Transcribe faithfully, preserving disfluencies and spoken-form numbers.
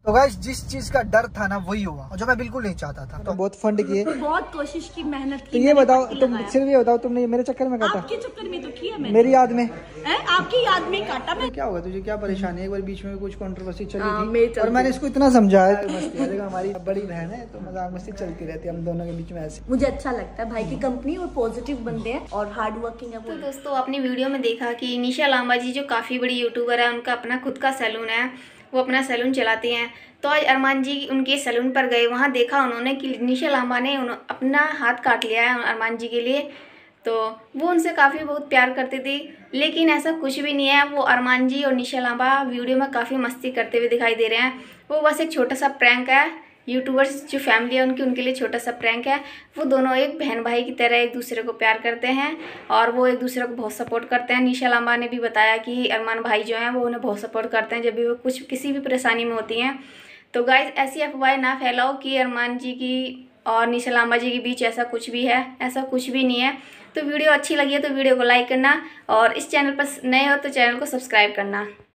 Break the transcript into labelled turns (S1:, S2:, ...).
S1: तो गाइस जिस चीज का डर था ना वही हुआ, और जो मैं बिल्कुल नहीं चाहता था। तो बहुत फंड किए,
S2: बहुत कोशिश की, मेहनत की।
S1: तो ये बताओ तुम, सिर्फ ये बताओ तुमने मेरे चक्कर में काटा?
S2: आपके चक्कर में तो किया मैंने,
S1: मेरी याद में
S2: है? आपकी याद में काटा मैं।
S1: क्या हुआ तुझे, क्या परेशानी है? एक बार बीच में कुछ कंट्रोवर्सी चली
S2: हाँ,
S1: थी और मैंने इसको इतना समझाया। देखो हमारी बड़ी बहन है तो मजाक मस्ती चलती रहती है हम दोनों के बीच में ऐसे।
S2: मुझे अच्छा लगता है भाई की कंपनी, और पॉजिटिव बंदे हैं और हार्ड वर्किंग है।
S3: तो दोस्तों आपने वीडियो में देखा कि निशा लांबा जी जो काफ़ी बड़ी यूट्यूबर है, उनका अपना खुद का सैलून है, वो अपना सैलून चलाती हैं। तो आज अरमान जी उनके सैलून पर गए, वहाँ देखा उन्होंने कि निशा लांबा ने अपना हाथ काट लिया है अरमान जी के लिए। तो वो उनसे काफ़ी बहुत प्यार करती थी, लेकिन ऐसा कुछ भी नहीं है। वो अरमान जी और निशा लांबा वीडियो में काफ़ी मस्ती करते हुए दिखाई दे रहे हैं। वो बस एक छोटा सा प्रैंक है, यूट्यूबर्स जो फैमिली है उनकी उनके लिए छोटा सा प्रैंक है। वो दोनों एक बहन भाई की तरह एक दूसरे को प्यार करते हैं और वो एक दूसरे को बहुत सपोर्ट करते हैं। निशा लांबा ने भी बताया कि अरमान भाई जो हैं वो उन्हें बहुत सपोर्ट करते हैं जब भी वो कुछ किसी भी परेशानी में होती हैं। तो गाइस ऐसी अफवाहें ना फैलाओ कि अरमान जी की और निशा लांबा जी के बीच ऐसा कुछ भी है, ऐसा कुछ भी नहीं है। तो वीडियो अच्छी लगी है तो वीडियो को लाइक करना, और इस चैनल पर नए हो तो चैनल को सब्सक्राइब करना।